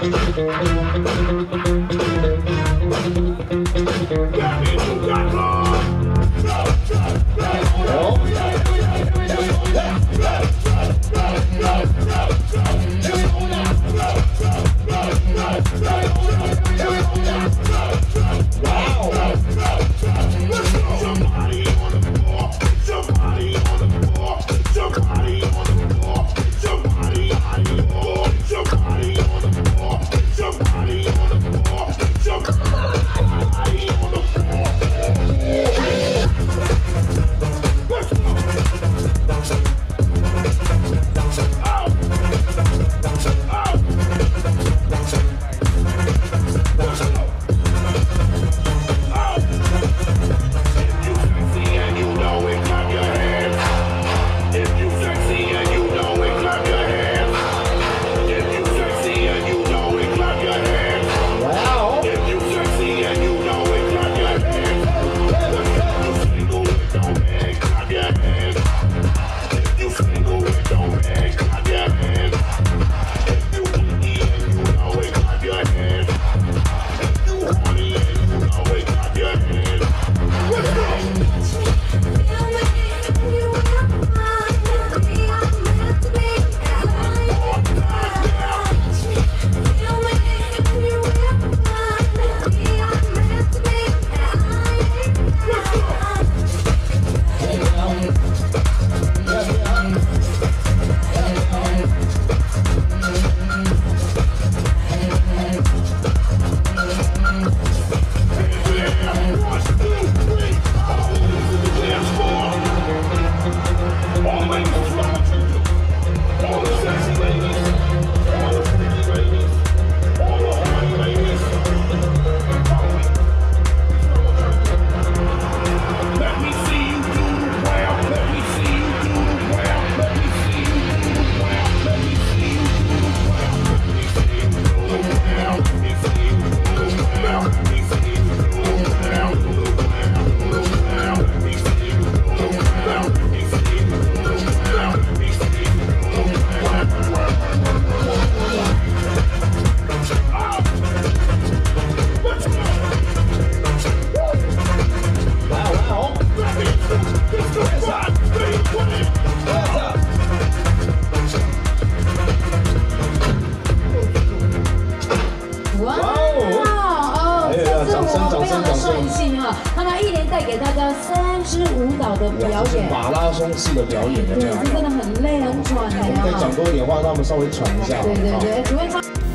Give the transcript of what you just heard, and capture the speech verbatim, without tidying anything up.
他们一连带给大家三支舞蹈的表演， 马拉松式的表演，有没有？ 对，真的很累很喘的。 我们再讲多一点话，让他们稍微喘一下。 对对对，请问他。